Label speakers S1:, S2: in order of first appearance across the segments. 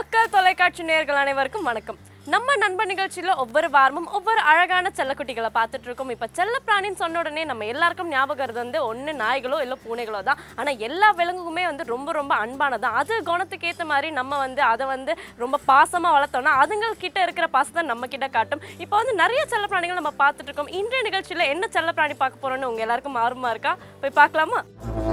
S1: மக்கள் தொலைக்காட்சி நேயர்கள் அனைவருக்கும் வணக்கம். நம்ம நண்பர் நிகழ்ச்சியில ஒவ்வொரு வாரமும் ஒவ்வொரு அழகான செல்லக்குட்டிகளை பார்த்துட்டு இருக்கோம். இப்ப செல்லப்பிராணின்னு சொன்ன உடனே நம்ம எல்லாருக்கும் ஞாபகம் வருது வந்து ஒன்று நாய்களோ இல்லை பூனைகளோ தான். ஆனா எல்லா விலங்குக்குமே வந்து ரொம்ப ரொம்ப அன்பானதான். அது குணத்துக்கு ஏற்ற மாதிரி நம்ம வந்து அதை வந்து ரொம்ப பாசமா வளர்த்தோம்னா அதுங்க கிட்ட இருக்கிற பாசத்தை நம்ம கிட்ட காட்டும். இப்போ வந்து நிறைய செல்லப்பிராணிகள் நம்ம பார்த்துட்டு இருக்கோம். இன்றைய நிகழ்ச்சியில என்ன செல்லப்பிராணி பார்க்க போறோம்னு உங்க எல்லாருக்கும் ஆர்வமா இருக்கா? போய் பார்க்கலாமா?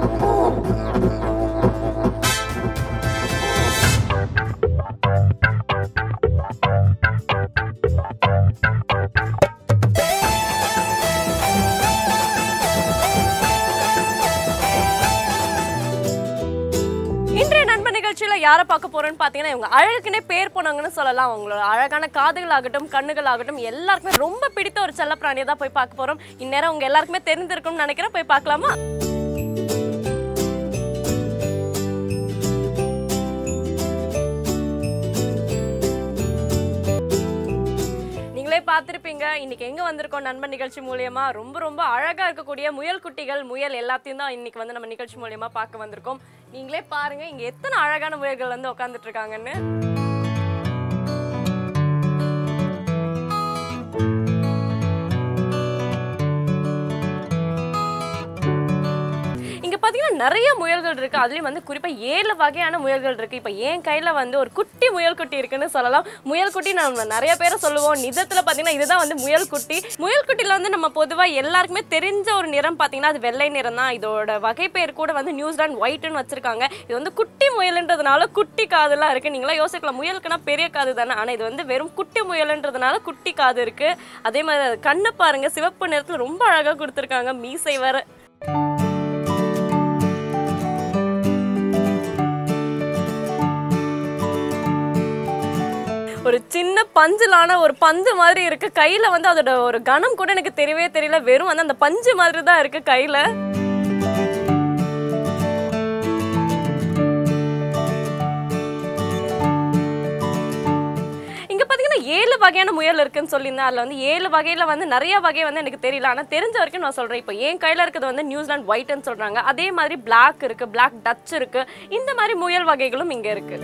S1: யாரை பார்க்க போறோம்னு பார்த்தீங்கன்னா இவங்க அழகுக்குனே பேர் போனாங்கன்னு சொல்லலாம். அவங்களோட அழகான காதுகள் ஆகட்டும் கண்ணுகள் ஆகட்டும் எல்லாருக்குமே ரொம்ப பிடித்த ஒரு செல்லப்பிராணியை தான் போய் பார்க்க போறோம். இந்நேரம் உங்க எல்லாருக்குமே தெரிஞ்சிருக்கும்னு நினைக்கிறேன். போய் பார்க்கலாமா? பார்த்திருப்பீங்க. இன்னைக்கு எங்க வந்திருக்கோம் நண்பன் நிகழ்ச்சி மூலியமா ரொம்ப ரொம்ப அழகா இருக்கக்கூடிய முயல் குட்டிகள் முயல் எல்லாத்தையும் தான் இன்னைக்கு வந்து நம்ம நிகழ்ச்சி மூலியமா பார்க்க வந்திருக்கோம். நீங்களே பாருங்க இங்க எத்தனை அழகான முயல்கள் வந்து உட்கார்ந்துட்டு இருக்காங்கன்னு. நிறைய முயல்கள் இருக்கு. அதுலயும் வந்து குறிப்பா 7 வகையான முயல்கள் இருக்கு. இப்ப என் கையில வந்து ஒரு குட்டி முயல் குட்டி இருக்குன்னு சொல்லலாம். முயல் குட்டி நம்ம நிறைய பேரை சொல்லுவோம். நிஜத்துல பாத்தீங்கன்னா இதுதான் வந்து முயல் குட்டி. முயல் குட்டில வந்து நம்ம பொதுவா எல்லாருக்குமே தெரிஞ்ச ஒரு நிறம் பாத்தீங்கன்னா அது வெள்ளை நிறம் தான். இதோட வகை பேர் கூட வந்து நியூசிலாந்து ஒயிட்னு வச்சிருக்காங்க. இது வந்து குட்டி முயல்ன்றதுனால குட்டி காதுலாம் இருக்கு. நீங்களா யோசிக்கலாம் முயலுக்குன்னா பெரிய காது தானே, ஆனா இது வந்து வெறும் குட்டி முயல்ன்றதுனால குட்டி காது இருக்கு. அதே மாதிரி கண்ணு பாருங்க, சிவப்பு நிறத்துல ரொம்ப அழகா கொடுத்துருக்காங்க. மீசை வர ஒரு சின்ன பஞ்சிலான ஒரு பந்து மாதிரி இருக்கு. கையில வந்து அதோட ஒரு கணம் கூட எனக்கு தெரியவே தெரியல. வெறும் வந்து அந்த பஞ்சு மாதிரி தான் இருக்கு கையில. இங்க பாத்தீங்கன்னா 7 வகையான முயல் இருக்குன்னு சொல்லியிருந்தேன். அதுல வந்து 7 வகையில வந்து நிறைய வகை வந்து எனக்கு தெரியல. ஆனா தெரிஞ்ச வரைக்கும் நான் சொல்றேன். இப்போ என் கையில இருக்கிறது வந்து நியூசிலாந்து ஒயிட்னு சொல்றாங்க. அதே மாதிரி பிளாக் இருக்கு, பிளாக் டச் இருக்கு. இந்த மாதிரி முயல் வகைகளும் இங்க இருக்கு.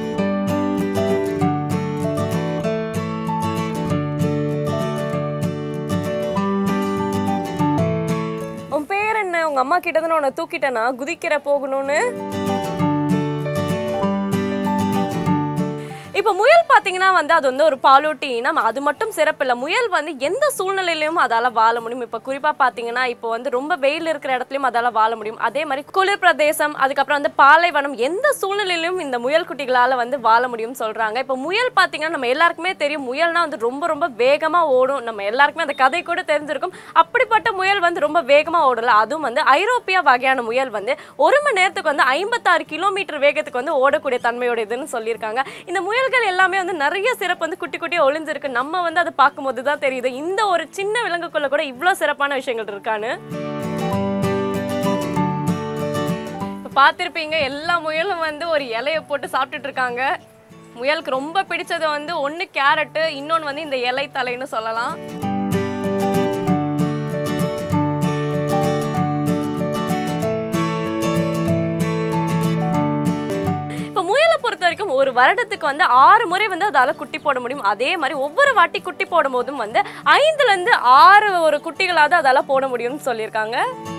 S1: உங்க அம்மா கிட்ட இருந்து உன்னை தூக்கிட்டேனா குதிக்கிற போகணும்னு. இப்போ முயல் பார்த்தீங்கன்னா வந்து அது வந்து ஒரு பாலூட்டி இனம். அது மட்டும் சிறப்பில்லை, முயல் வந்து எந்த சூழ்நிலையிலையும் அதால் வாழ முடியும். இப்போ குறிப்பாக பார்த்தீங்கன்னா இப்போ வந்து ரொம்ப வெயில் இருக்கிற இடத்துலையும் அதால் வாழ முடியும். அதே மாதிரி குளிர் பிரதேசம், அதுக்கப்புறம் வந்து பாலைவனம், எந்த சூழ்நிலையிலும் இந்த முயல் குட்டிகளால் வந்து வாழ முடியும்னு சொல்கிறாங்க. இப்போ முயல் பார்த்தீங்கன்னா நம்ம எல்லாருக்குமே தெரியும், முயல்னா வந்து ரொம்ப ரொம்ப வேகமாக ஓடும். நம்ம எல்லாருக்குமே அந்த கதை கூட தெரிஞ்சிருக்கும். அப்படிப்பட்ட முயல் வந்து ரொம்ப வேகமாக ஓடல. அதுவும் வந்து ஐரோப்பிய வகையான முயல் வந்து 1 மணி நேரத்துக்கு வந்து 56 கிலோமீட்டர் வேகத்துக்கு வந்து ஓடக்கூடிய தன்மையோடையதுன்னு சொல்லியிருக்காங்க. இந்த முயல் எல்லாமே வந்து நிறைய சிறப்பு வந்து குட்டி குட்டியா ஒளிஞ்சிருக்கு. நம்ம வந்து அதை பார்க்கும்போது தான் தெரியுது இந்த ஒரு சின்ன விலங்குக்குள்ள கூட இவ்வளவு சிறப்பான விஷயங்கள் இருக்கான்னு. பார்த்திருப்பீங்க எல்லா முயலும் வந்து ஒரு இலையை போட்டு சாப்பிட்டுட்டு இருக்காங்க. முயலுக்கு ரொம்ப பிடிச்சது வந்து ஒன்று கேரட்டு, இன்னொன்று வந்து இந்த இலை தலைன்னு சொல்லலாம். பொறுத்த வரைக்கும் ஒரு வருடத்துக்கு வந்து 6 முறை வந்து அதால குட்டி போட முடியும். அதே மாதிரி ஒவ்வொரு வாட்டி குட்டி போடும் போதும் வந்து 5ல இருந்து 6 ஒரு குட்டிகளாவது அதால போட முடியும்னு சொல்லியிருக்காங்க.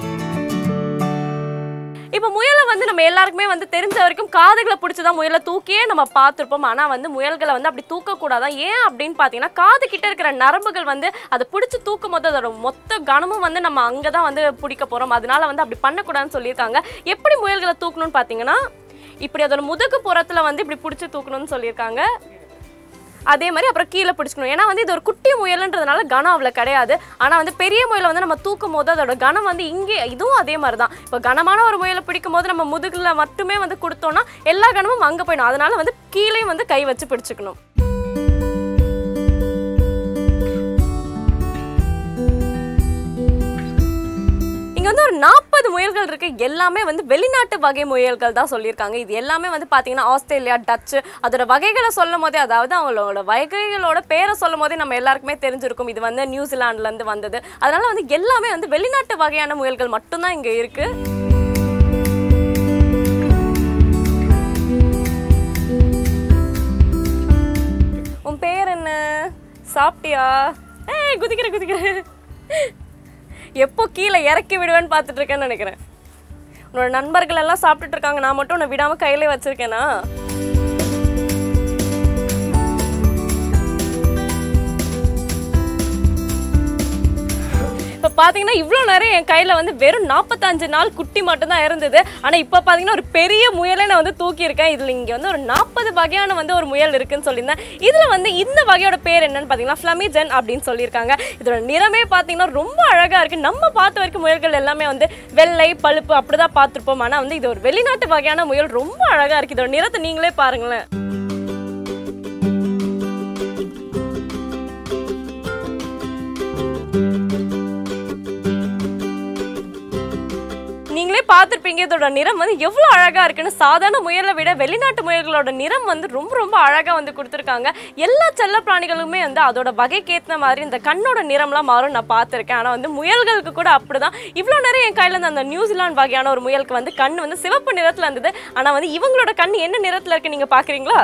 S1: இப்போ முயலை வந்து நம்ம எல்லாருக்குமே வந்து தெரிஞ்ச வரைக்கும் காதுகளை பிடிச்சதான் முயலை தூக்கியே நம்ம பார்த்துருப்போம். ஆனால் வந்து முயல்களை வந்து அப்படி தூக்கக்கூடாதான். ஏன் அப்படின்னு பார்த்தீங்கன்னா காது கிட்ட இருக்கிற நரம்புகள் வந்து அதை பிடிச்சி தூக்கும் போது அதோட மொத்த கனமும் வந்து நம்ம அங்கே தான் வந்து பிடிக்க போகிறோம். அதனால வந்து அப்படி பண்ணக்கூடாதுன்னு சொல்லியிருக்காங்க. எப்படி முயல்களை தூக்கணும்னு பார்த்தீங்கன்னா இப்படி அதோட முதுகு புறத்துல வந்து இப்படி பிடிச்சி தூக்கணும்னு சொல்லியிருக்காங்க. அதே மாதிரி அப்புறம் கீழே பிடிச்சிக்கணும். ஏன்னா வந்து இது ஒரு குட்டி முயல்ன்றதுனால கனம் அவ்வளோ கிடையாது. ஆனால் வந்து பெரிய முயலை வந்து நம்ம தூக்கும் போது அதோட கனம் வந்து இங்கே இதுவும் அதே மாதிரி தான். இப்போ கனமான ஒரு முயலை பிடிக்கும் போது நம்ம முதுகில் மட்டுமே வந்து கொடுத்தோம்னா எல்லா கனமும் அங்கே போயிடும். அதனால வந்து கீழே வந்து கை வச்சு பிடிச்சிக்கணும். இங்க வந்து ஒரு 40 முயல்கள் இருக்கு. எல்லாமே வந்து வெளிநாட்டு வகை முயல்கள் தான் சொல்லியிருக்காங்க. இது எல்லாமே வந்து பாத்தீங்கன்னா ஆஸ்திரேலியா, டச்சு, அதோட வகைகளை சொல்லும் போதே, அதாவது அவங்களோட வகைகளோட பேரை சொல்லும் போதே நம்ம எல்லாருக்குமே தெரிஞ்சிருக்கும் இது வந்து நியூசிலாந்துல இருந்து வந்தது. அதனால வந்து எல்லாமே வந்து வெளிநாட்டு வகையான முயல்கள் மட்டும்தான் இங்க இருக்கு. சாப்பிட்டியா? குதிக்கிற எப்போ கீழே இறக்கி விடுவேன்னு பார்த்துட்டு இருக்கேன்னு நினைக்கிறேன். உன்னோட நண்பர்கள் எல்லாம் சாப்பிட்டுட்டு இருக்காங்க, நான் மட்டும் உன்னை விடாம கையில வச்சிருக்கேனா? இப்போ பார்த்தீங்கன்னா இவ்வளோ நேரம் என் கையில் வந்து வெறும் 45 நாள் குட்டி மட்டும்தான் இருந்தது. ஆனால் இப்போ பார்த்தீங்கன்னா ஒரு பெரிய முயலை நான் வந்து தூக்கியிருக்கேன். இதில் இங்கே வந்து ஒரு 40 வகையான வந்து ஒரு முயல் இருக்குன்னு சொல்லியிருந்தேன். இதில் வந்து இந்த வகையோட பேர் என்னன்னு பார்த்தீங்கன்னா ஃப்ளமிஜன் அப்படின்னு சொல்லியிருக்காங்க. இதோட நிறமே பார்த்தீங்கன்னா ரொம்ப அழகாக இருக்குது. நம்ம பார்த்த வரைக்கும் முயல்கள் எல்லாமே வந்து வெள்ளை பழுப்பு அப்படி தான் பார்த்துருப்போம். ஆனால் வந்து இது ஒரு வெளிநாட்டு வகையான முயல், ரொம்ப அழகாக இருக்குது. இதோட நிறத்தை நீங்களே பாருங்களேன். நீங்களே பார்த்துருப்பீங்க இதோட நிறம் வந்து எவ்வளோ அழகாக இருக்குன்னு. சாதாரண முயலை விட வெளிநாட்டு முயல்களோட நிறம் வந்து ரொம்ப ரொம்ப அழகாக வந்து கொடுத்துருக்காங்க. எல்லா செல்ல பிராணிகளுமே வந்து அதோட வகைக்கேற்ற மாதிரி இந்த கண்ணோட நிறம்லாம் மாறும் நான் பார்த்துருக்கேன். ஆனால் வந்து முயல்களுக்கு கூட அப்படிதான். இவ்வளோ நேரம் என் கையில் அந்த நியூசிலாந்து வகையான ஒரு முயலுக்கு வந்து கண் வந்து சிவப்பு நிறத்தில் இருந்தது. ஆனால் வந்து இவங்களோட கண் என்ன நிறத்தில் இருக்கு நீங்கள் பார்க்குறீங்களா?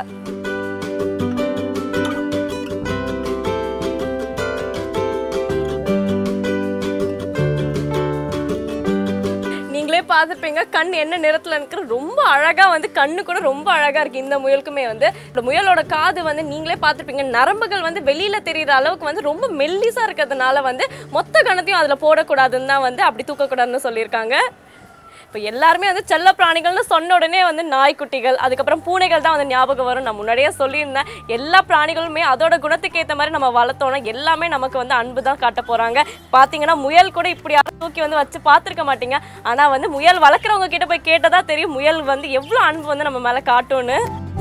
S1: பார்த்துருப்பீங்க கண் என்ன நிறத்துல இருக்கிற ரொம்ப அழகா வந்து கண்ணு கூட ரொம்ப அழகா இருக்கு. இந்த முயலுக்குமே வந்து இந்த முயலோட காது வந்து நீங்களே பார்த்துருப்பீங்க, நரம்புகள் வந்து வெளியில தெரியுற அளவுக்கு வந்து ரொம்ப மெல்லிசா இருக்கிறதுனால வந்து மொத்த கணத்தையும் அதுல போடக்கூடாதுன்னு தான் வந்து அப்படி தூக்கக்கூடாதுன்னு சொல்லியிருக்காங்க. இப்போ எல்லாருமே வந்து செல்ல பிராணிகள்னு சொன்ன உடனே வந்து நாய்க்குட்டிகள் அதுக்கப்புறம் பூனைகள் தான் வந்து ஞாபகம் வரும். நான் முன்னாடியே சொல்லியிருந்தேன், எல்லா பிராணிகளுமே அதோட குணத்துக்கு ஏற்ற மாதிரி நம்ம வளர்த்தோன்னா எல்லாமே நமக்கு வந்து அன்பு தான் காட்ட போகிறாங்க. பார்த்தீங்கன்னா முயல் கூட இப்படி தூக்கி வந்து வச்சு பார்த்துருக்க மாட்டீங்க. ஆனால் வந்து முயல் வளர்க்குறவங்க கிட்ட போய் கேட்டதா தெரியும் முயல் வந்து எவ்வளோ அன்பு வந்து நம்ம மேலே காட்டும்னு.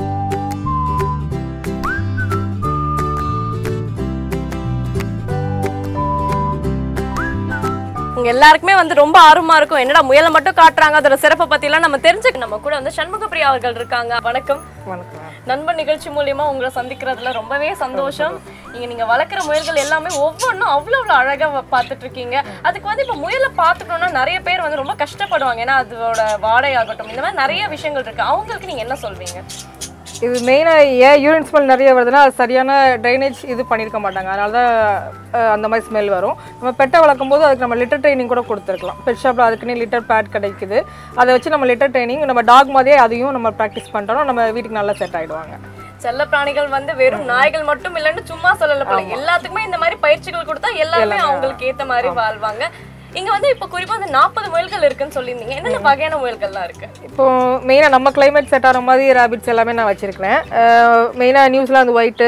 S1: எல்லாருக்குமே வந்து ரொம்ப ஆர்வமா இருக்கும், என்னடா முயலை மட்டும் காட்டுறாங்க, அதோட சிறப்பை பத்தி எல்லாம் நம்ம தெரிஞ்சுக்க. நம்ம கூட வந்து சண்முகப்பிரியா அவர்கள் இருக்காங்க. வணக்கம். நண்பர் நிகழ்ச்சி மூலியமா உங்களை சந்திக்கிறதுல ரொம்பவே சந்தோஷம். நீங்க வளர்க்குற முயல்கள் எல்லாமே ஒவ்வொன்றும் அவ்வளவு அழகா பார்த்துட்டு இருக்கீங்க. அதுக்கு வந்து இப்ப முயலை பார்த்துக்கணும்னா நிறைய பேர் வந்து ரொம்ப கஷ்டப்படுவாங்க, ஏன்னா அதோட வாடகை ஆகட்டும் இந்த மாதிரி நிறைய விஷயங்கள் இருக்கு. அவங்களுக்கு நீங்க என்ன சொல்வீங்க?
S2: இது மெயினாக ஏன் யூரின் ஸ்மெல் நிறைய வருதுன்னா அது சரியான ட்ரைனேஜ் இது பண்ணியிருக்க மாட்டாங்க, அதனால தான் அந்த மாதிரி ஸ்மெல் வரும். நம்ம பெட்டை வளர்க்கும் போது அதுக்கு நம்ம லிட்டர் ட்ரைனிங் கூட கொடுத்துருக்கலாம். பெட் ஷாப்பில் அதுக்குன்னு லிட்டர் பேட் கிடைக்குது, அதை வச்சு நம்ம லிட்டர் ட்ரைனிங் நம்ம டாக் மாதிரியே அதையும் நம்ம ப்ராக்டிஸ் பண்ணுறோம், நம்ம வீட்டுக்கு நல்லா செட் ஆகிடுவாங்க.
S1: செல்ல பிராணிகள் வந்து வெறும் நாய்கள் மட்டும் இல்லைன்னு சும்மா சொல்லல போல, எல்லாத்துக்குமே இந்த மாதிரி பயிற்சிகள் கொடுத்தா எல்லாருமே அவங்களுக்கு ஏற்ற மாதிரி வாழ்வாங்க. இங்க வந்து இப்போ குறிப்பா வந்து 40 முயல்கள் இருக்குன்னு சொல்லியிருந்தீங்க, என்னென்ன வகையான முயல்கள்லாம் இருக்கு?
S2: இப்போ மெயினாக நம்ம கிளைமேட் செட் ஆகிற மாதிரி ரேபிட்ஸ் எல்லாமே நான் வச்சிருக்கிறேன். மெயினாக நியூசிலாந்து ஒயிட்டு,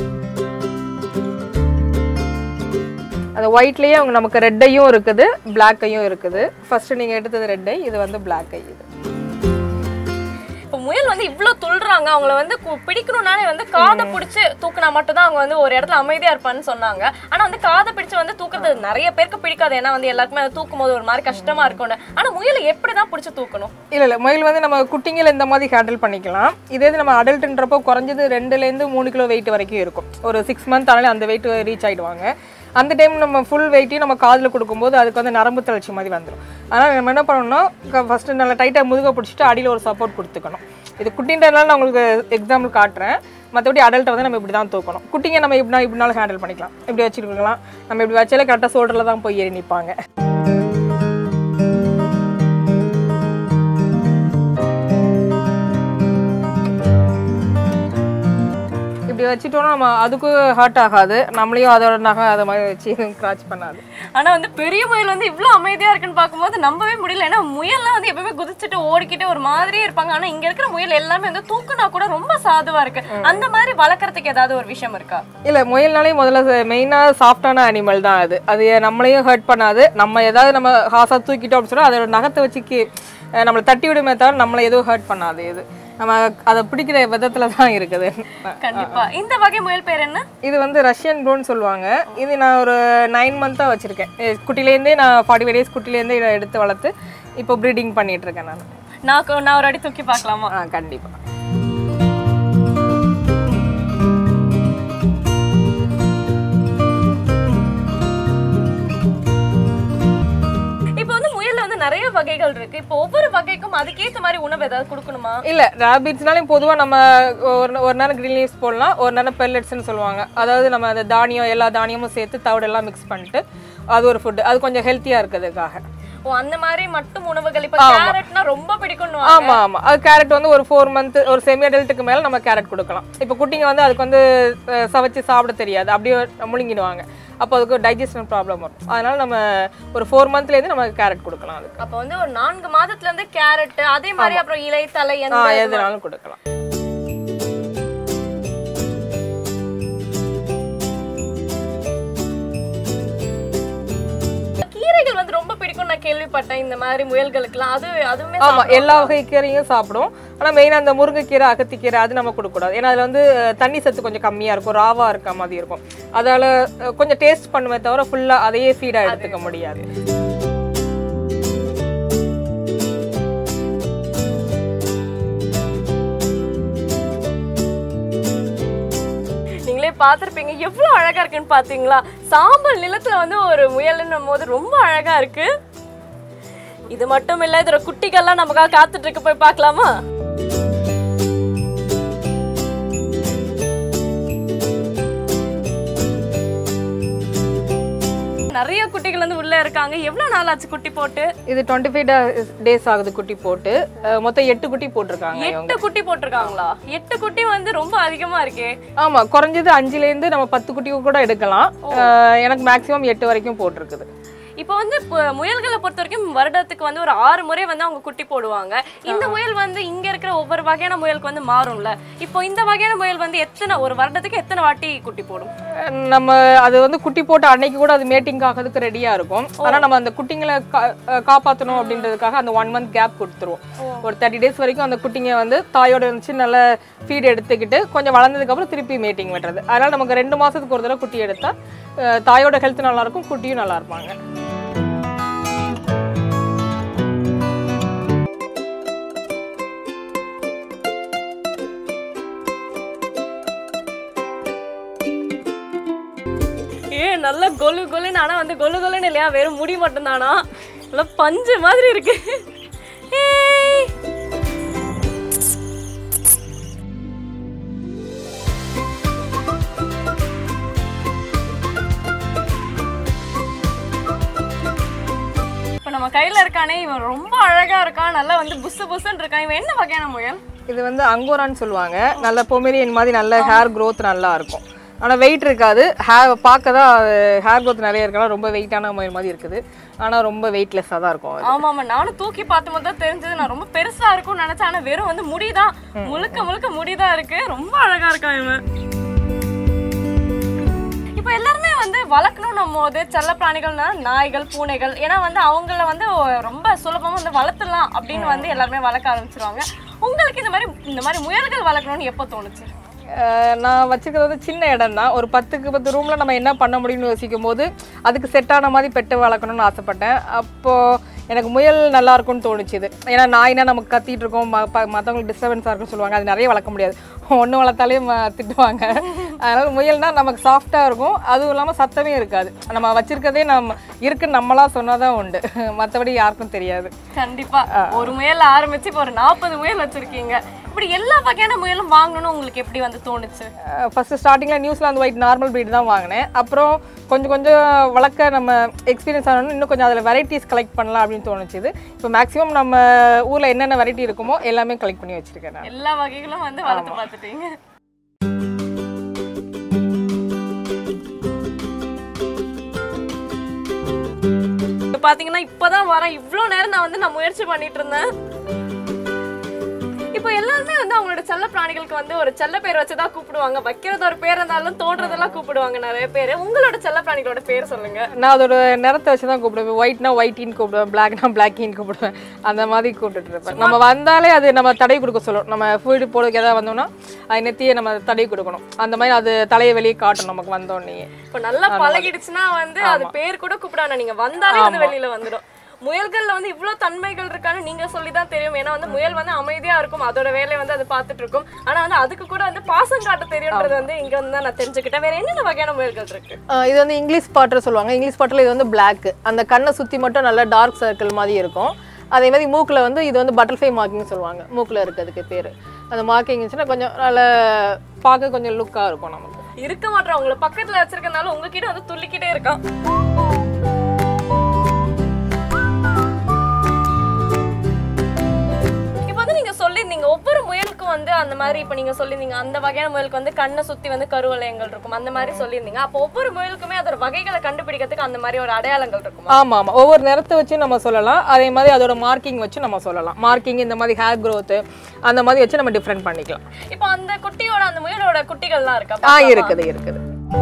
S2: அந்த ஒயிட்லேயே அவங்க நமக்கு ரெட்டையும் இருக்குது பிளாக்கையும் இருக்குது. ஃபர்ஸ்ட் நீங்கள் எடுத்தது ரெட்டை, இது வந்து பிளாக் ஐ. இது
S1: இப்போ முயல் வந்து இவ்வளோ துள்ளுறாங்க, அவங்கள வந்து பிடிக்கணும்னாலே வந்து காதை பிடிச்சி தூக்கினா மட்டும் தான் அவங்க வந்து ஒரு இடத்துல அமைதியாக இருப்பான்னு சொன்னாங்க. ஆனால் வந்து காதை பிடிச்சி வந்து தூக்குறது நிறைய பேருக்கு பிடிக்காது, ஏன்னா வந்து எல்லாருக்குமே அதை தூக்கும் போது ஒரு மாதிரி கஷ்டமா இருக்கும்னு. ஆனால் முயலை எப்படி தான் பிடிச்சி தூக்கணும்?
S2: இல்லை முயல் வந்து நம்ம குட்டிங்களை இந்த மாதிரி ஹேண்டில் பண்ணிக்கலாம். இதே நம்ம அடல்ட்டுன்றப்போ குறைஞ்சது 2லேருந்து 3 கிலோ வெயிட் வரைக்கும் இருக்கும். ஒரு 6 மந்த் ஆனாலே அந்த வெயிட் ரீச் ஆகிடுவாங்க. அந்த டைம் நம்ம ஃபுல் வெயிட்டையும் நம்ம காதில் கொடுக்கும்போது அதுக்கு வந்து நரம்பு தளர்ச்சி மாதிரி வந்துடும். அதனால் நம்ம என்ன பண்ணணும்னா ஃபஸ்ட்டு நல்லா டைட்டாக முதுக பிடிச்சிட்டு அடியில் ஒரு சப்போர்ட் கொடுத்துக்கணும். இது குட்டின்றதுனால நான் உங்களுக்கு எக்ஸாம்பிள் காட்டுறேன், மற்றபடி அடல்ட்டை வந்து நம்ம இப்படி தான் தூக்கணும். குட்டிங்க நம்ம இப்படினாலும் ஹேண்டில் பண்ணிக்கலாம், இப்படி வச்சுருக்கலாம். நம்ம இப்படி வச்சாலே கரெக்டாக ஷோல்டரில் தான் போய் ஏறி நிற்பாங்க. இப்படி வச்சுட்டோம்னா நம்ம அதுக்கும் ஹர்ட் ஆகாது, நம்மளையும் அதோட நகை அதை மாதிரி வச்சு கிராச் பண்ணாது.
S1: ஆனால் வந்து பெரிய முயல் வந்து இவ்வளோ அமைதியாக இருக்குன்னு பார்க்கும்போது நம்பவே முடியல, ஏன்னா முயல்லாம் வந்து எப்பவுமே குதிச்சுட்டு ஓடிக்கிட்டு ஒரு மாதிரியே இருப்பாங்க. ஆனால் இங்கே இருக்கிற முயல் எல்லாமே வந்து தூக்குனா கூட ரொம்ப சாதுவாக இருக்கு. அந்த மாதிரி வளர்க்குறதுக்கு ஏதாவது ஒரு விஷயம் இருக்கா?
S2: இல்லை, முயல்னாலே முதல்ல மெயினாக சாஃப்டான அனிமல் தான் அது. அது நம்மளையும் ஹர்ட் பண்ணாது. நம்ம ஏதாவது நம்ம ஹாஸாக தூக்கிட்டோம் அப்படின்னு சொன்னால் அதோட நகத்தை வச்சுக்கி நம்மளை தட்டி விடுமே தவிர நம்மளை எதுவும் ஹர்ட் பண்ணாது. இது நம்ம அதை பிடிக்கிற விதத்துல தான் இருக்குது.
S1: கண்டிப்பா. இந்த வகை முயல் பேர் என்ன?
S2: இது வந்து ரஷ்யன் ப்ரௌன் சொல்லுவாங்க. இது நான் ஒரு 9 மந்த்தா வச்சிருக்கேன். குட்டிலேருந்தே நான் 45 டேஸ் குட்டிலேருந்தே இதை எடுத்து வளர்த்து இப்போ ப்ரீடிங் பண்ணிட்டு இருக்கேன்.
S1: நான் ஒரு அடி தூக்கி பார்க்கலாமா?
S2: கண்டிப்பா.
S1: நிறைய வகைகள் இருக்கு. இப்போ ஒவ்வொரு வகைக்கும் அதுக்கேத்த மாதிரி உணவு ஏதாவது கொடுக்கணுமா?
S2: இல்ல, ராபிட்ஸ்னாலும் பொதுவா நம்ம ஒரு நேரம் கிரீன் லீவ்ஸ் போடலாம், ஒரு நேரம் பெல்லட்ஸ்னு சொல்லுவாங்க. அதாவது நம்ம அந்த தானியம் எல்லா தானியமும் சேர்த்து தவிடெல்லாம் மிக்ஸ் பண்ணிட்டு அது ஒரு ஃபுட். அது கொஞ்சம் ஹெல்த்தியா இருக்கிறதுக்காக.
S1: ஓ, அந்த மாதிரி மட்டும் உணவுகள். இப்ப கேரட்னா ரொம்ப பிடிக்கும்னு.
S2: ஆமா ஆமா, அது கேரட் வந்து ஒரு 4 மந்த் ஒரு செமி அடல்ட்டுக்கு மேல நம்ம கேரட் கொடுக்கலாம். இப்போ குட்டிங்க வந்து அதுக்கு வந்து சவைச்சு சாப்பிட தெரியாது, அப்படியே முழுங்கிடுவாங்க. அப்போ அதுக்கு டைஜஷன் ப்ராப்ளம் வரும். அதனால நம்ம ஒரு 4 மந்த்ல இருந்து நம்ம கேரட் கொடுக்கலாம். அதுக்கு
S1: அப்போ வந்து ஒரு 4 மாதத்துல இருந்து கேரட், அதே மாதிரி அப்புறம் இலை தலை
S2: எதுனாலும் கொடுக்கலாம்.
S1: கீரைகள் வந்து ரொம்ப பிடிக்கும் நான் கேள்விப்பட்டேன் இந்த மாதிரி முயல்களுக்குலாம். அதுவுமே
S2: ஆமா, எல்லா வகை கீரையும் சாப்பிடும். ஆனா மெயினா அந்த முருங்கைக்கீரை, அகத்திக்கீரை அது நம்ம கொடுக்க கூடாது. ஏன்னா அதுல வந்து தண்ணி சத்து கொஞ்சம் கம்மியா இருக்கும், ராவா இருக்க மாதிரி இருக்கும். அதால கொஞ்சம் டேஸ்ட் பண்ணுமே தவிர ஃபுல்லா அதையே ஃபீடா எடுத்துக்க முடியாது.
S1: பாத்திருப்பீங்க எவ்வளவு அழகா இருக்குன்னு பாத்தீங்களா? சாம்பல் நிலத்துல வந்து ஒரு முயல்னும் போது ரொம்ப அழகா இருக்கு. இது மட்டும் இல்ல, இதோட குட்டிகள்லாம் நமக்காக காத்துட்டு இருக்கு, போய் பார்க்கலாமா? நிறைய குட்டிகள் வந்து உள்ள இருக்காங்க. எவ்வளவு நாள் ஆச்சு குட்டி போட்டு?
S2: இது 25 டேஸ் ஆகுது குட்டி போட்டு. மொத்தம் 8 குட்டி போட்டிருக்காங்க.
S1: 8 குட்டி போட்டிருக்காங்களா? 8 குட்டி வந்து ரொம்ப அதிகமா இருக்கே.
S2: ஆமா, குறைஞ்சது 5ல இருந்து நம்ம 10 குட்டி கூட எடுக்கலாம். எனக்கு மேக்ஸிமம் 8 வரைக்கும் போட்டிருக்குது.
S1: இப்போ வந்து முயல்களை பொறுத்த வரைக்கும் வருடத்துக்கு வந்து ஒரு 6 முறை வந்து அவங்க குட்டி போடுவாங்க. இந்த முயல் வந்து இங்க இருக்கிற ஒவ்வொரு வகையான முயலுக்கு வந்து மாறும்ல. இப்போ இந்த வகையான முயல் வந்து ஒரு வருடத்துக்கு எத்தனை வாட்டி குட்டி போடும்?
S2: நம்ம அது வந்து குட்டி போட்டு அன்னைக்கு கூட அது மேட்டிங் ஆகிறதுக்கு ரெடியா இருக்கும். ஆனா நம்ம அந்த குட்டிங்களை காப்பாற்றணும் அப்படின்றதுக்காக அந்த 1 மந்த் கேப் கொடுத்துருவோம். ஒரு 30 டேஸ் வரைக்கும் அந்த குட்டிங்க வந்து தாயோட இருந்துச்சு நல்லா ஃபீட் எடுத்துக்கிட்டு கொஞ்சம் வளர்ந்ததுக்கு அப்புறம் திருப்பி மேட்டிங் வெட்டுறது. அதனால நமக்கு 2 மாசத்துக்கு ஒரு தடவை குட்டி எடுத்தா தாயோட ஹெல்த் நல்லா இருக்கும், குட்டியும் நல்லா இருப்பாங்க.
S1: நல்ல கொலு கொலுன்னு. ஆனா வந்து கொலு கொலுன்னு இல்லையா, வெறும் முடி மட்டும் தானா? நல்ல பஞ்சு மாதிரி இருக்கு. இப்ப நம்ம கையில இருக்கானே, இவன் ரொம்ப அழகா இருக்கான், நல்லா வந்து புசு புசுன்னு இருக்கான். இவன் என்ன வகையான முயல்?
S2: இது வந்து அங்கோரான்னு சொல்லுவாங்க. நல்ல பொமேரியன் மாதிரி நல்ல ஹேர் க்ரோத் நல்லா இருக்கும். ஆனால் வெயிட் இருக்காது. பார்க்க தான் ஹேர் க்ரோத் நிறைய இருக்கலாம், ரொம்ப வெயிட்டான முயல் மாதிரி இருக்குது. ஆனால் ரொம்ப வெயிட்லெஸ்ஸாக தான் இருக்கும்.
S1: ஆமாம், நானும் தூக்கி பார்த்து மட்டும் தான் தெரிஞ்சது. நான் ரொம்ப பெருசாக இருக்கும்னு நினச்சேன். ஆனால் வெறும் வந்து முடிதான், முழுக்க முழுக்க முடிதான் இருக்கு. ரொம்ப அழகாக இருக்கான் இவன். இப்போ எல்லாருமே வந்து வளர்க்கணும் போது செல்ல பிராணிகள்னா நாய்கள், பூனைகள். ஏன்னா வந்து அவங்கள வந்து ரொம்ப சுலபமாக வந்து வளர்த்துடலாம் அப்படின்னு வந்து எல்லாருமே வளர்க்க ஆரம்பிச்சிருவாங்க. உங்களுக்கு இந்த மாதிரி முயல்கள் வளர்க்கணும்னு எப்போ தோணுச்சு?
S2: நான் வச்சுக்கிறது வந்து சின்ன இடம் தான். ஒரு 10க்கு 10 ரூமில் நம்ம என்ன பண்ண முடியும்னு யோசிக்கும் போது அதுக்கு செட்டான மாதிரி பெட்டை வளர்க்கணும்னு ஆசைப்பட்டேன். அப்போது எனக்கு முயல் நல்லா இருக்கும்னு தோணுச்சுது. ஏன்னா நாய்னா நமக்கு கத்திட்டு இருக்கோம், மற்றவங்களுக்கு டிஸ்டர்பன்ஸாக இருக்குன்னு சொல்லுவாங்க. அது நிறைய வளர்க்க முடியாது, ஒன்று வளர்த்தாலே திட்டுவாங்க. அதனால் முயல்னா நமக்கு சாஃப்டாக இருக்கும், அதுவும் இல்லாமல் சத்தமே இருக்காது. நம்ம வச்சிருக்கதே நம்ம இருக்குன்னு நம்மளா சொன்னாதான் உண்டு, மற்றபடி யாருக்கும் தெரியாது.
S1: கண்டிப்பாக ஒரு முயல் ஆரம்பிச்சு இப்போ ஒரு 40 முயல் வச்சுருக்கீங்க. இப்படி எல்லா வகையான முயலும் வாங்கணும்னு உங்களுக்கு எப்படி வந்து தோணுச்சு?
S2: ஃபர்ஸ்ட் ஸ்டார்டிங்கில் நியூசிலாந்து ஒயிட் நார்மல் ப்ரீட் தான் வாங்கினேன். அப்புறம் கொஞ்சம் கொஞ்சம் வளர்க்க நம்ம எக்ஸ்பீரியன்ஸ் ஆகணும்னு இன்னும் கொஞ்சம் அதில் வெரைட்டிஸ் கலெக்ட் பண்ணலாம் அப்படின்னு தோணுச்சுது. இப்போ மேக்ஸிமம் நம்ம ஊரில் என்னென்ன வெரைட்டி இருக்குமோ எல்லாமே கலெக்ட் பண்ணி வச்சுருக்கேன்.
S1: எல்லா வகைகளும் வந்து வளர்த்து பார்த்துட்டீங்க. பார்த்தீங்கன்னா இப்போதான் வரேன். இவ்வளோ நேரம் நான் முயற்சி பண்ணிட்டு இருந்தேன். இப்போ எல்லாருமே வந்து அவங்களோட செல்ல பிராணிகளுக்கு வந்து ஒரு செல்ல பேர் வச்சுதான் கூப்பிடுவாங்க. வைக்கிறது ஒரு பேர் இருந்தாலும் தோன்றதெல்லாம் கூப்பிடுவாங்க நிறைய பேர். உங்களோட செல்ல பிராணிகளோட பேர் சொல்லுங்க.
S2: நான் அதோட நிறத்தை வச்சுதான் கூப்பிடுவேன். ஒயிட்னா ஒயிட்டின்னு கூப்பிடுவேன், பிளாக்னா பிளாக்கின்னு கூப்பிடுவேன். அந்த மாதிரி கூப்பிட்டு இருப்பேன். நம்ம வந்தாலே அது நம்ம தடை கொடுக்க சொல்லும். நம்ம ஃபுட் போடுறதுக்கு ஏதாவது வந்தோம்னா அது நெத்தியை நம்ம தடை கொடுக்கணும். அந்த மாதிரி அது தலையை வெளியே காட்டணும் நமக்கு வந்தோடனே.
S1: இப்போ நல்லா பழகிடுச்சுன்னா வந்து அது பேர் கூட கூப்பிடாம நீங்க வந்தாலே அது வெளியில வந்துடும். முயல்கள்ல வந்து இவ்வளவு தன்மைகள் இருக்கான்னு நீங்க சொல்லிதான் தெரியும். ஏன்னா வந்து முயல் வந்து அமைதியா இருக்கும், அதோட வேலையை வந்து அது பார்த்துட்டு இருக்கும். ஆனா வந்து அதுக்கு கூட வந்து பாசம் காட்ட தெரியும்ன்றது வந்து இங்க வந்து தான் நான் தெரிஞ்சுக்கிட்டேன். வேற என்னென்ன வகையான முயல்கள் இருக்கு?
S2: இது வந்து இங்கிலீஷ் பாட்டர் சொல்லுவாங்க. இங்கிலீஷ் பாட்டர்ல இது வந்து பிளாக். அந்த கண்ணை சுத்தி மட்டும் நல்ல டார்க் சர்க்கிள் மாதிரி இருக்கும். அதே மாதிரி மூக்கில் வந்து இது வந்து பட்டர்ஃப்ளை மார்க்கிங் சொல்லுவாங்க, மூக்கில் இருக்கிறதுக்கு பேர். அந்த மார்க்கிங் இருந்துச்சுன்னா கொஞ்சம் நல்லா பார்க்க கொஞ்சம் லுக்காக இருக்கும். நமக்கு
S1: இருக்க மாட்டோம், உங்களை பக்கத்தில் வச்சிருக்கனால உங்ககிட்ட வந்து துள்ளிக்கிட்டே இருக்கான். நீங்க சொல்லிருந்தீங்க ஒவ்வொரு முயலுக்கும் வந்து அந்த மாதிரி, இப்ப நீங்க சொல்லிருந்தீங்க அந்த வகையான முயலுக்கு வந்து கண்ணை சுத்தி வந்து கருவளையங்கள் இருக்கும் அந்த மாதிரி சொல்லியிருந்தீங்க. அப்போ ஒவ்வொரு முயலுக்குமே அதோட வகைகளை கண்டுபிடிக்கிறதுக்கு அந்த மாதிரி ஒரு அடையாளங்கள் இருக்கும்.
S2: ஆமா ஆமா, ஒவ்வொரு நிறத்தை வச்சு நம்ம சொல்லலாம். அதே மாதிரி அதோட மார்க்கிங் வச்சு நம்ம சொல்லலாம். மார்க்கிங் இந்த மாதிரி ஹேர் க்ரோத் அந்த மாதிரி வச்சு நம்ம டிஃபரெண்ட் பண்ணிக்கலாம்.
S1: இப்போ அந்த குட்டியோட அந்த முயலோட குட்டிகள்லாம் இருக்கா?
S2: இருக்குது இருக்குது.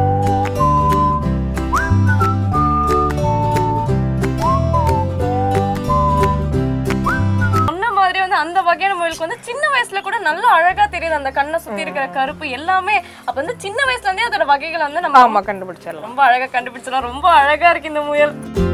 S1: அந்த வகையான முயலுக்கு வந்து சின்ன வயசுல கூட நல்ல அழகா தெரியுது அந்த கண்ணை சுத்தி இருக்கிற கருப்பு எல்லாமே. அப்ப வந்து சின்ன வயசுல இருந்தே அதோட வகைகளை வந்து நம்ம
S2: கண்டுபிடிச்சிடலாம்.
S1: ரொம்ப அழகா கண்டுபிடிச்சிடலாம். ரொம்ப அழகா இருக்கு இந்த முயல்,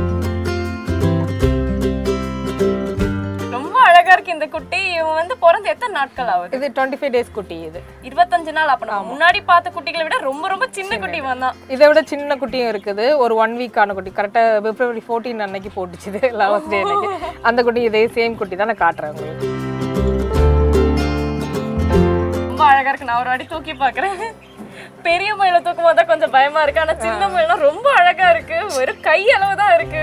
S1: ரொம்ப அழகா இருக்கு இந்த குட்டி. இவன் வந்து பிறந்து எத்தனை நாட்கள் ஆகுது?
S2: இது 25 days குட்டி. இது
S1: 25 நாள். அப்ப நம்ம முன்னாடி பார்த்த குட்டிகளை விட ரொம்ப ரொம்ப சின்ன குட்டி தான்.
S2: இதை விட சின்ன குட்டியும் இருக்குது. ஒரு 1 week ஆன குட்டி, கரெக்டா February 14 அன்னைக்கு போட்டுச்சு லாஸ்ட் டே அன்னைக்கு. அந்த குட்டி இதே சேம் குட்டி தான் நான் காட்டுறேன் உங்களுக்கு.
S1: ரொம்ப அழகா இருக்கு. நான் ஒரு வாட்டி தூக்கி பாக்குறேன். பெரிய முயலை தூக்கும் போது கொஞ்சம் பயமா இருக்கு, ஆனா சின்ன முயலாம் ரொம்ப அழகா இருக்கு. ஒரு கை அளவு தான் இருக்கு.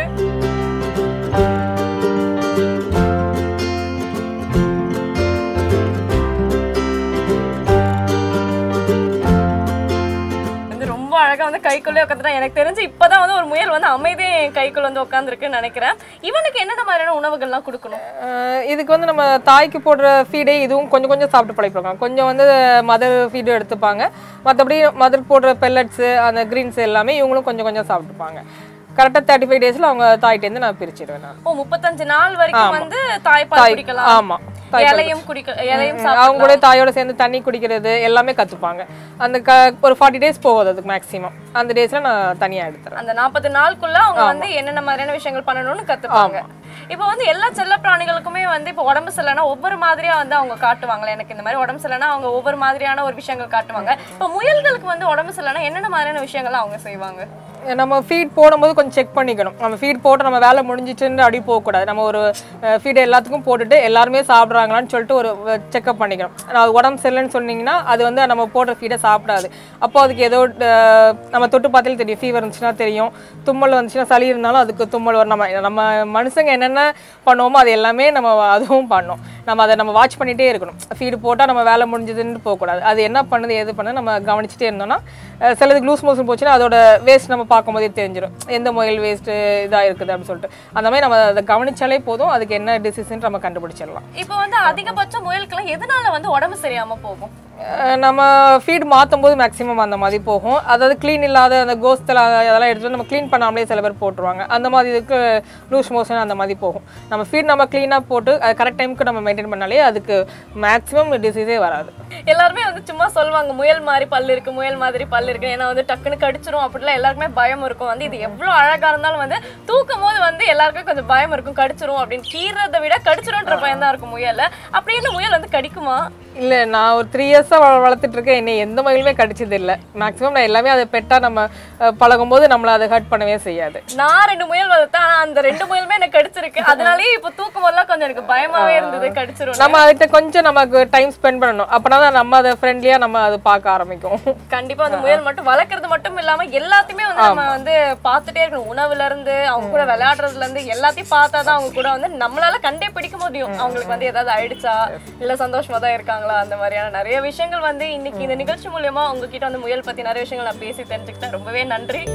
S1: அழகா வந்து கைக்குள்ளே உட்காந்துட்டா. எனக்கு தெரிஞ்சு இப்பதான் வந்து ஒரு முயல் வந்து அமைதியே கைக்குள்ள வந்து உட்காந்துருக்குன்னு நினைக்கிறேன். இவனுக்கு என்னென்ன மாதிரியான உணவுகள்லாம் கொடுக்கணும்?
S2: இதுக்கு வந்து நம்ம தாய்க்கு போடுற ஃபீடே இதுவும் கொஞ்சம் கொஞ்சம் சாப்பிட்டு பழகிப்பாங்க. கொஞ்சம் வந்து மதர் ஃபீடு எடுத்துப்பாங்க. மற்றபடி மதர் போடுற பெல்லட்ஸு அந்த கிரீன்ஸ் எல்லாமே இவங்களும் கொஞ்சம் கொஞ்சம் சாப்பிட்டுப்பாங்க. கரெக்டாக 35 daysல அவங்க தாய்ட்டேருந்து நான் பிரிச்சிடுவேன். நான்
S1: 35 நாள் வரைக்கும் வந்து தாய்ப்பால் குடிக்கலாம்.
S2: ஆமா,
S1: இலையும்
S2: அவங்க கூட தாயோட சேர்ந்து தண்ணி குடிக்கிறது எல்லாமே கத்துப்பாங்க. அந்த ஒரு 40 days போகுது அதுக்கு மேக்ஸிமம். அந்த டேஸ்ல நான் தனியா எடுத்துறேன்.
S1: அந்த 40 நாளுக்குள்ள அவங்க வந்து என்னென்ன மாதிரியான விஷயங்கள் பண்ணணும்னு கத்துப்பாங்க. இப்போ வந்து எல்லா செல்ல பிராணிகளுக்குமே வந்து இப்போ உடம்பு சரியில்லைனா ஒவ்வொரு மாதிரியா வந்து அவங்க காட்டுவாங்களே. எனக்கு இந்த மாதிரி உடம்பு சரியில்லைனா அவங்க ஒவ்வொரு மாதிரியான ஒரு விஷயங்கள் காட்டுவாங்க. இப்போ முயல்களுக்கு வந்து உடம்பு சரியில்லைனா என்னென்ன மாதிரியான விஷயங்கள் அவங்க செய்வாங்க?
S2: நம்ம ஃபீட் போடும்போது கொஞ்சம் செக் பண்ணிக்கணும். நம்ம ஃபீட் போட்டு நம்ம வேலை முடிஞ்சிச்சுன்னு அப்படி போகக்கூடாது. நம்ம ஒரு ஃபீட் எல்லாத்துக்கும் போட்டுட்டு எல்லாருமே சாப்பிட்றாங்களான்னு சொல்லிட்டு ஒரு செக்அப் பண்ணிக்கணும். அது உடம்பு சரியில்லைன்னு சொன்னீங்கன்னா அது வந்து நம்ம போடுற ஃபீடை சாப்பிடாது. அப்போ அதுக்கு ஏதோ நம்ம தொட்டு பார்த்தாலே தெரியும். ஃபீவர் இருந்துச்சுன்னா தெரியும், தும்மல் வந்துச்சுன்னா சளி இருந்தாலும் அதுக்கு தும்மல் வரும். நம்ம மனுஷங்க என்னென்ன பண்ணுவோமோ அது எல்லாமே நம்ம அதுவும் பண்ணோம். நம்ம அதை நம்ம வாட்ச் பண்ணிகிட்டே இருக்கணும். ஃபீடு போட்டால் நம்ம வேலை முடிஞ்சதுன்னு போகக்கூடாது. அது என்ன பண்ணுது எது பண்ணுது நம்ம கவனிச்சுட்டே இருந்தோம்னா சிலதுக்கு லூஸ் மோஷன் போச்சுன்னா அதோட வேஸ்ட் நம்ம பார்க்கும்போதே தெரிஞ்சிடும் எந்த முயல் வேஸ்ட்டு இதாக இருக்குது அப்படின்னு சொல்லிட்டு. அந்த மாதிரி நம்ம அதை கவனிச்சாலே போதும், அதுக்கு என்ன டிசீஸ்ன்னு நம்ம கண்டுபிடிச்சிடலாம்.
S1: இப்போ வந்து அதிகபட்சம் முயலுக்கெல்லாம் எதனால வந்து உடம்பு சரியாம போகும்?
S2: நம்ம ஃபீட் மாற்றும் போது மேக்ஸிமம் அந்த மாதிரி போகும். அதாவது க்ளீன் இல்லாத அந்த கோஸ்தில் அதெல்லாம் எடுத்துகிட்டு நம்ம க்ளீன் பண்ணாமலே சில பேர் போட்டுருவாங்க. அந்த மாதிரி இதுக்கு லூஸ் மோஷன் அந்த மாதிரி போகும். நம்ம ஃபீட் நம்ம க்ளீனாக போட்டு அது கரெக்ட் டைமுக்கு நம்ம மெயின்டைன் பண்ணாலே அதுக்கு மேக்ஸிமம் டிசீஸே வராது.
S1: எல்லாருமே வந்து சும்மா சொல்லுவாங்க முயல் மாதிரி பல்லு இருக்கு, முயல் மாதிரி பல்லு இருக்கு, ஏன்னா வந்து டக்குன்னு கடிச்சிரும் அப்படிலாம் எல்லாருக்குமே பயம் இருக்கும். வந்து இது எவ்வளோ அழகா இருந்தாலும் வந்து தூக்கும் போது வந்து எல்லாருக்கும் கொஞ்சம் பயம் இருக்கும், கடிச்சிரும் அப்படின்னு. கீறதை விட கடிச்சிரும்ன்ற பயம் தான் இருக்கும் முயல். அப்படின்னு முயல் வந்து கடிக்குமா?
S2: இல்லை, நான் ஒரு 3 years-ஆ வளர்த்துட்டு இருக்கேன். என்னை எந்த மயிலுமே கடிச்சது இல்லை. மேக்ஸிமம் நான் எல்லாமே அதை பெட்டா நம்ம பழகும் போது நம்மளை அதை ஹர்ட் பண்ணவே செய்யாது.
S1: நான் 2 முயல் வளர்த்தேன், ஆனால் அந்த 2 முயலுமே எனக்கு கடிச்சிருக்கு. அதனாலேயே இப்போ தூக்கும் போதெல்லாம் கொஞ்சம் எனக்கு பயமாவே இருந்தது கடிச்சிரும்.
S2: நம்ம அதுகிட்ட கொஞ்சம் நமக்கு டைம் ஸ்பெண்ட் பண்ணணும். அப்பனா தான் நம்ம அதை ஃப்ரெண்ட்லியா நம்ம அதை பார்க்க ஆரம்பிக்கும்.
S1: கண்டிப்பா அந்த முயல் மட்டும் வளர்க்கறது மட்டும் இல்லாம எல்லாத்தையுமே வந்து நம்ம வந்து பார்த்துட்டே இருக்கணும். உணவுல இருந்து அவங்க கூட விளையாடுறதுல இருந்து எல்லாத்தையும் பார்த்தாதான் அவங்க கூட வந்து நம்மளால கண்டே பிடிக்க முடியும். அவங்களுக்கு வந்து ஏதாவது ஆயிடுச்சா இல்ல சந்தோஷமா தான் இருக்காங்களா அந்த மாதிரியான நிறைய விஷயங்கள் வந்து இன்னைக்கு இந்த நிகழ்ச்சி மூலமா உங்ககிட்ட வந்து முயல் பத்தி நிறைய விஷயங்கள் நான் பேசி தெரிஞ்சுக்கிட்டேன். ரொம்பவே நன்றி.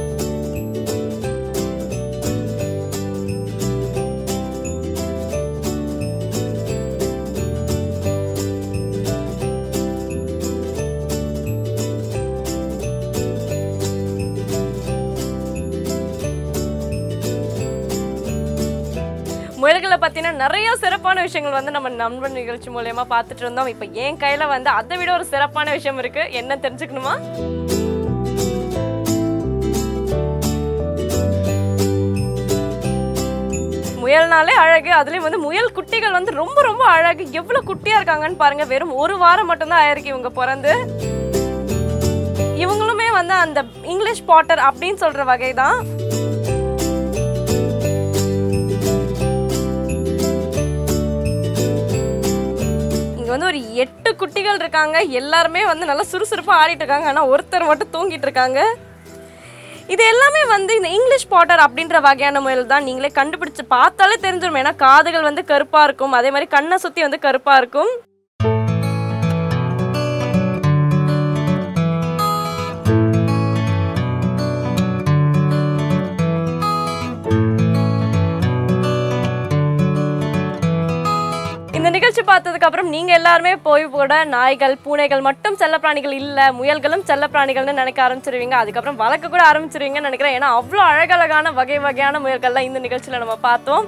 S1: முயல்களை பத்தின நிறைய சிறப்பான விஷயங்கள் வந்து நம்ம நண்பன் நிகழ்ச்சி மூலமா பார்த்துட்டு இருந்தோம். இப்போ என் கையில வந்து அதை விட ஒரு சிறப்பான விஷயம் இருக்கு. என்ன தெரிஞ்சுக்கணுமா? முயல்னாலே அழகு, அதுலயும் வந்து முயல் குட்டிகள் வந்து ரொம்ப ரொம்ப அழகு. எவ்வளவு குட்டியா இருக்காங்கன்னு பாருங்க. வெறும் 1 வாரம் மட்டும்தான் ஆயிருக்கு இவங்க பிறந்து. இவங்களுமே வந்து அந்த இங்கிலீஷ் பாட்டர் அப்படின்னு சொல்ற வகைதான். இங்க வந்து ஒரு 8 குட்டிகள் இருக்காங்க. எல்லாருமே வந்து நல்லா சுறுசுறுப்பா ஆடிட்டு இருக்காங்க. ஆனா ஒருத்தர் மட்டும் தூங்கிட்டு இருக்காங்க. இது எல்லாமே வந்து இந்த இங்கிலீஷ் பாட்டர் அப்படின்ற வகையான முயல் தான். நீங்களே கண்டுபிடிச்சு பார்த்தாலே தெரிஞ்சிடும். ஏன்னா காதுகள் வந்து கருப்பா இருக்கும், அதே மாதிரி கண்ணை சுத்தி வந்து கருப்பா இருக்கும். இந்த நிகழ்ச்சி பார்த்ததுக்கு அப்புறம் நீங்க எல்லாருமே போய் கூட நாய்கள் பூனைகள் மட்டும் செல்லப்பிராணிகள் இல்ல, முயல்களும் செல்லப்பிராணிகள்னு நினைக்க ஆரம்பிச்சிருவீங்க. அதுக்கப்புறம் வளர்க்க கூட ஆரம்பிச்சிருவீங்கன்னு நினைக்கிறேன். ஏன்னா அவ்வளோ அழகழகான வகை வகையான முயல்கள்லாம் இந்த நிகழ்ச்சியில நம்ம பார்த்தோம்.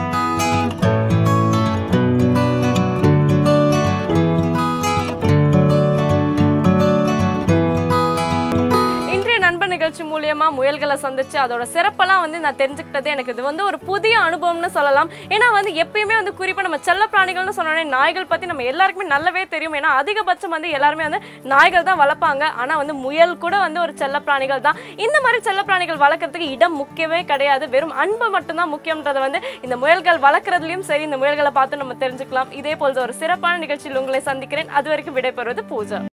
S1: நிகழ்ச்சி மூலியமா முயல்களை சந்திச்சு அதோட சிறப்பெல்லாம் வந்து நான் தெரிஞ்சுக்கிட்டது எனக்கு இது வந்து ஒரு புதிய அனுபவம்னு சொல்லலாம். ஏன்னா வந்து எப்பயுமே வந்து குறிப்பா நம்ம செல்ல பிராணிகள்னு சொன்னோடனே நாய்கள் பத்தி நம்ம எல்லாருக்குமே நல்லாவே தெரியும். ஏன்னா அதிகபட்சம் வந்து எல்லாருமே வந்து நாய்கள் தான் வளர்ப்பாங்க. ஆனா வந்து முயல் கூட வந்து ஒரு செல்ல பிராணிகள் தான். இந்த மாதிரி செல்ல பிராணிகள் வளர்க்கறதுக்கு இடம் முக்கியமே கிடையாது, வெறும் அன்பு மட்டும்தான் முக்கியம்ன்றதை வந்து இந்த முயல்கள் வளர்க்கறதுலயும் சரி, இந்த முயல்களை பார்த்து நம்ம தெரிஞ்சுக்கலாம். இதே போல ஒரு சிறப்பான நிகழ்ச்சியில் உங்களை சந்திக்கிறேன். அது வரைக்கும் விடைபெறுவது பூஜா.